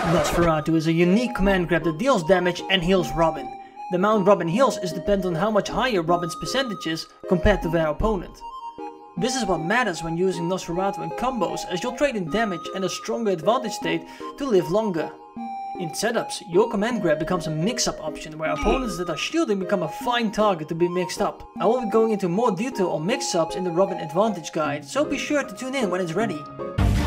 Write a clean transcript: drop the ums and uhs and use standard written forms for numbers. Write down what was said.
Nosferatu is a unique command grab that deals damage and heals Robin. The amount Robin heals is dependent on how much higher Robin's percentage is compared to their opponent. This is what matters when using Nosferatu in combos, as you'll trade in damage and a stronger advantage state to live longer. In setups, your command grab becomes a mix-up option where opponents that are shielding become a fine target to be mixed up. I will be going into more detail on mix-ups in the Robin Advantage guide, so be sure to tune in when it's ready.